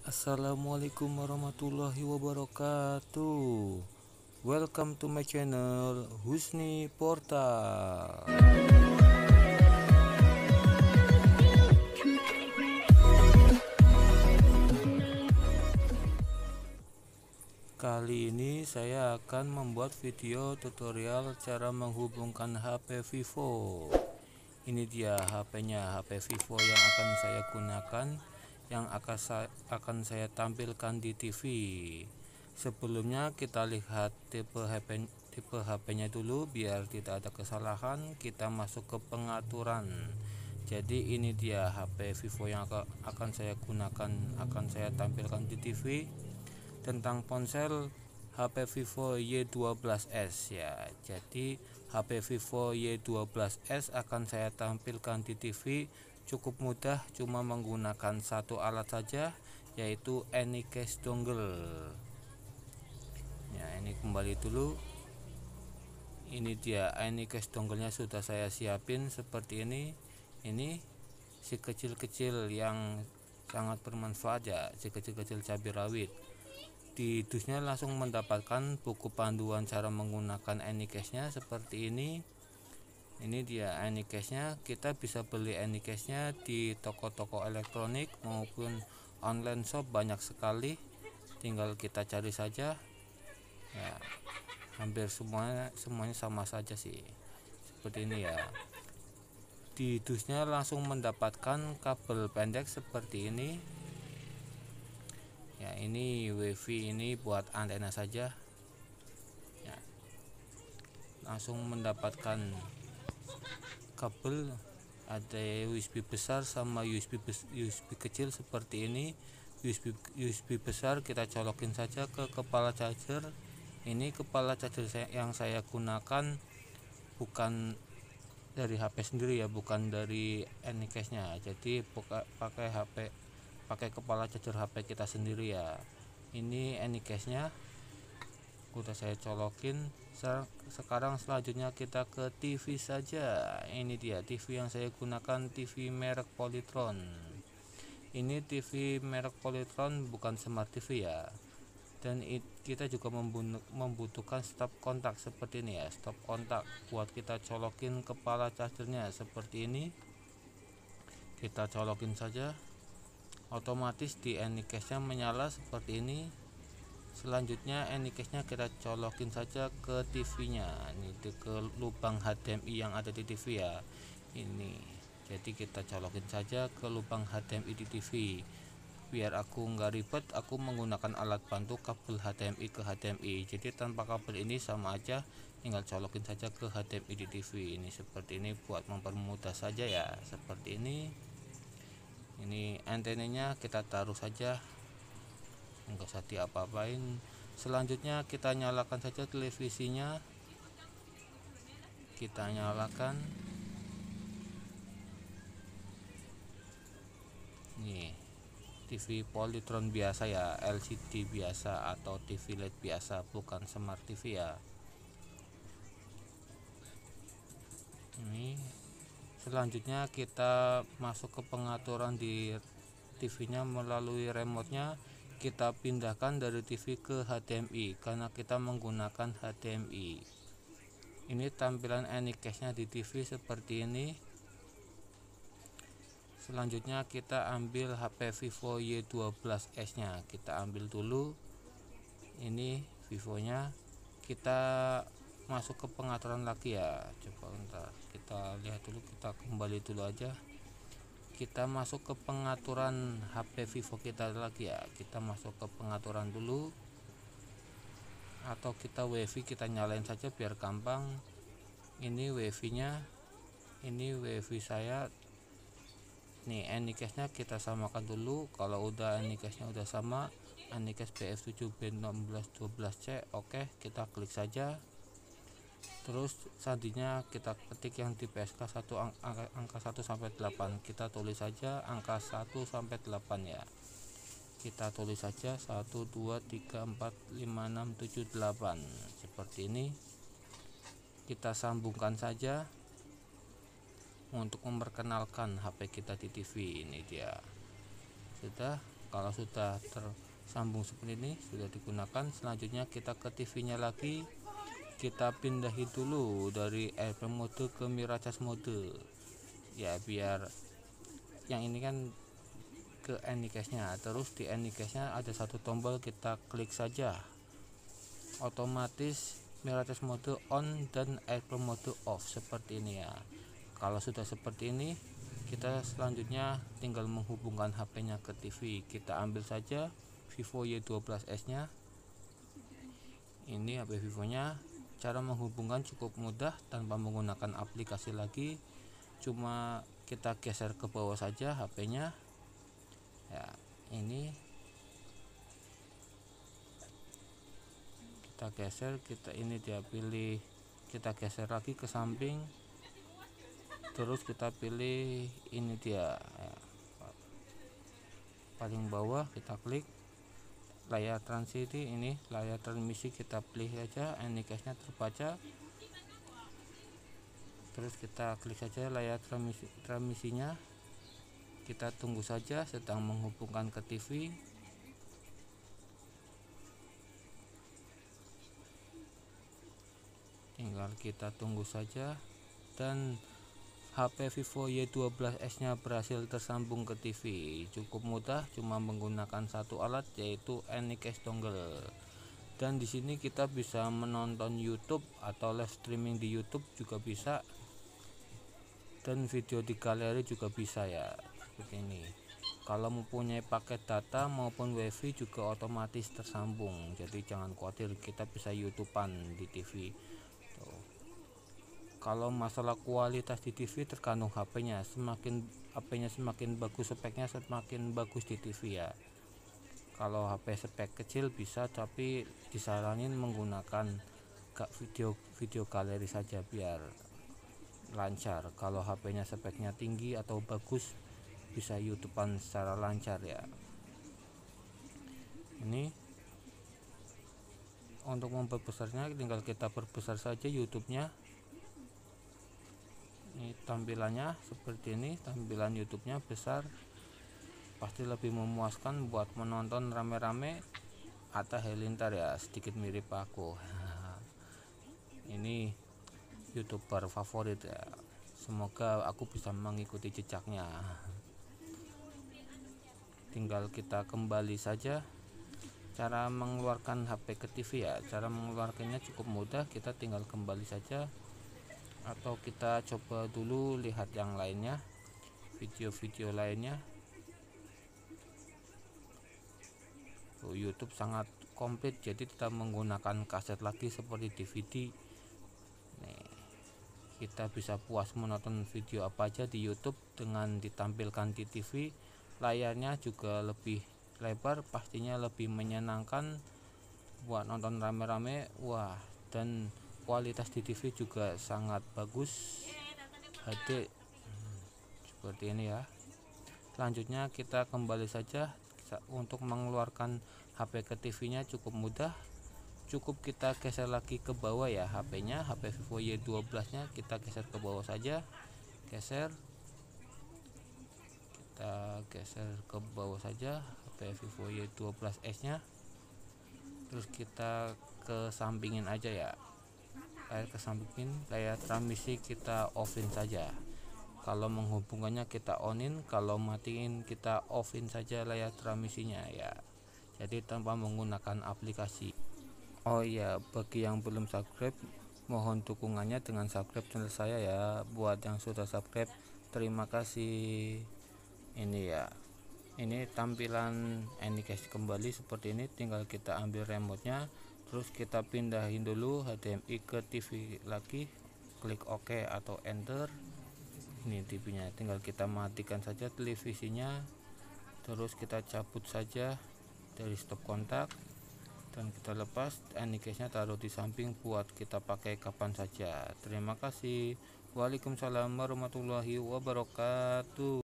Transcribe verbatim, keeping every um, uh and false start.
Assalamualaikum warahmatullahi wabarakatuh. Welcome to my channel Husni Portal. Kali ini saya akan membuat video tutorial cara menghubungkan H P Vivo. Ini dia H P-nya, H P Vivo yang akan saya gunakan, yang akan saya, akan saya tampilkan di T V. Sebelumnya kita lihat tipe H P tipe H P-nya dulu biar tidak ada kesalahan. Kita masuk ke pengaturan. Jadi ini dia H P Vivo yang akan saya gunakan, akan saya tampilkan di T V. Tentang ponsel H P Vivo Y dua belas S ya. Jadi H P Vivo Y dua belas S akan saya tampilkan di T V. Cukup mudah, cuma menggunakan satu alat saja, yaitu Anycase dongle. Ya, ini kembali dulu. Ini dia Anycase dongle-nya sudah saya siapin seperti ini. Ini si kecil-kecil yang sangat bermanfaat ya, si kecil-kecil cabai rawit. Di dusnya langsung mendapatkan buku panduan cara menggunakan Anycase-nya seperti ini. Ini dia Anycase-nya. Kita bisa beli Anycase-nya di toko-toko elektronik maupun online shop, banyak sekali. Tinggal kita cari saja. Ya, hampir semuanya semuanya sama saja sih. Seperti ini ya. Di dusnya langsung mendapatkan kabel pendek seperti ini. Ya, ini WiFi, ini buat antena saja ya. Langsung mendapatkan kabel, ada U S B besar sama U S B U S B kecil seperti ini. U S B U S B besar kita colokin saja ke kepala charger. Ini kepala charger yang saya gunakan bukan dari H P sendiri ya, bukan dari Anycase-nya. Jadi pakai H P pakai kepala charger H P kita sendiri ya. Ini Anycase-nya udah saya colokin. Sekarang selanjutnya kita ke T V saja. Ini dia T V yang saya gunakan, T V merek Polytron. Ini T V merek Polytron, bukan smart T V ya. Dan it, kita juga membutuhkan stop kontak seperti ini ya, stop kontak buat kita colokin kepala chargernya seperti ini. Kita colokin saja. Otomatis di Anycase-nya menyala seperti ini. Selanjutnya Anycase-nya kita colokin saja ke T V-nya. Ini ke lubang H D M I yang ada di T V ya. Ini. Jadi kita colokin saja ke lubang H D M I di T V. Biar aku nggak ribet, aku menggunakan alat bantu kabel H D M I ke H D M I. Jadi tanpa kabel ini sama aja, tinggal colokin saja ke H D M I di T V. Ini seperti ini buat mempermudah saja ya. Seperti ini. Ini antenanya kita taruh saja, enggak usah diapa-apain. Selanjutnya kita nyalakan saja televisinya. Kita nyalakan. Nih, T V Polytron biasa ya, L C D biasa atau T V L E D biasa, bukan smart T V ya. Ini selanjutnya kita masuk ke pengaturan di T V-nya melalui remote-nya. Kita pindahkan dari T V ke H D M I karena kita menggunakan H D M I. Ini tampilan Anycase-nya di T V seperti ini. Selanjutnya kita ambil H P Vivo Y dua belas S-nya. Kita ambil dulu. Ini Vivo-nya. Kita masuk ke pengaturan lagi ya. Coba bentar, kita lihat dulu, kita kembali dulu aja. Kita masuk ke pengaturan H P Vivo kita lagi ya. Kita masuk ke pengaturan dulu, atau kita WiFi kita nyalain saja biar gampang. Ini WiFi-nya, ini WiFi saya. Nih Anycase-nya kita samakan dulu. Kalau udah Anycase-nya udah sama, Anycase B F tujuh B satu enam satu dua C, oke, kita klik saja. Terus sandinya kita ketik yang di P S K satu, angka, angka satu sampai delapan. Kita tulis saja angka satu sampai delapan ya. Kita tulis saja satu dua tiga empat lima enam tujuh delapan seperti ini. Kita sambungkan saja untuk memperkenalkan H P kita di T V. Ini dia. Sudah. Kalau sudah tersambung seperti ini, sudah digunakan, selanjutnya kita ke T V nya lagi, kita pindahin dulu dari airplane mode ke miracast mode ya, biar yang ini kan ke anycast nya. Terus di anycast nya ada satu tombol, kita klik saja, otomatis miracast mode on dan airplane mode off seperti ini ya. Kalau sudah seperti ini, kita selanjutnya tinggal menghubungkan H P nya ke T V. Kita ambil saja Vivo Y dua belas S nya, ini H P Vivo nya. Cara menghubungkan cukup mudah tanpa menggunakan aplikasi lagi, cuma kita geser ke bawah saja H P nya ya. Ini kita geser, kita ini dia pilih, kita geser lagi ke samping, terus kita pilih ini dia ya, paling bawah, kita klik layar transisi, ini layar transmisi kita pilih saja, anycast nya terbaca, terus kita klik saja layar transmisi, transmisinya, kita tunggu saja sedang menghubungkan ke T V. Tinggal kita tunggu saja, dan H P Vivo Y dua belas S nya berhasil tersambung ke T V. Cukup mudah, cuma menggunakan satu alat, yaitu anycast dongle. Dan di sini kita bisa menonton YouTube atau live streaming di YouTube juga bisa, dan video di galeri juga bisa ya, seperti ini. Kalau mempunyai paket data maupun WiFi juga otomatis tersambung, jadi jangan khawatir, kita bisa YouTubean di T V. Tuh. Kalau masalah kualitas di T V tergantung H P nya, semakin H P nya semakin bagus speknya, semakin bagus di T V ya. Kalau H P spek kecil bisa, tapi disaranin menggunakan video video galeri saja biar lancar. Kalau H P nya speknya tinggi atau bagus, bisa YouTubean secara lancar ya. Ini untuk memperbesarnya tinggal kita perbesar saja YouTube nya. Ini tampilannya seperti ini, tampilan YouTube nya besar, pasti lebih memuaskan buat menonton rame-rame. Atta Halilintar ya, sedikit mirip aku. Ini YouTuber favorit ya, semoga aku bisa mengikuti jejaknya. Tinggal kita kembali saja. Cara mengeluarkan H P ke T V ya, cara mengeluarkannya cukup mudah, kita tinggal kembali saja, atau kita coba dulu lihat yang lainnya, video-video lainnya. Tuh, YouTube sangat komplit, jadi kita menggunakan kaset lagi seperti D V D. Nih, kita bisa puas menonton video apa aja di YouTube dengan ditampilkan di T V. Layarnya juga lebih lebar, pastinya lebih menyenangkan buat nonton rame-rame. Wah, dan kualitas di T V juga sangat bagus, H D seperti ini ya. Selanjutnya kita kembali saja. Untuk mengeluarkan H P ke T V nya cukup mudah, cukup kita geser lagi ke bawah ya H P nya, H P Vivo Y dua belas nya kita geser ke bawah saja, geser, kita geser ke bawah saja H P Vivo Y dua belas S nya, terus kita ke sampingin aja ya, layar ke sampingin, layar transmisi kita offin saja. Kalau menghubungkannya kita onin, kalau matiin kita offin saja layar transmisinya ya, jadi tanpa menggunakan aplikasi. Oh ya, bagi yang belum subscribe, mohon dukungannya dengan subscribe channel saya ya. Buat yang sudah subscribe, terima kasih. Ini ya, ini tampilan anycast kembali seperti ini. Tinggal kita ambil remote nya, terus kita pindahin dulu H D M I ke T V lagi, klik OK atau enter. Ini T V nya, tinggal kita matikan saja televisinya, terus kita cabut saja dari stop kontak, dan kita lepas anycast nya, taruh di samping buat kita pakai kapan saja. Terima kasih. Waalaikumsalam warahmatullahi wabarakatuh.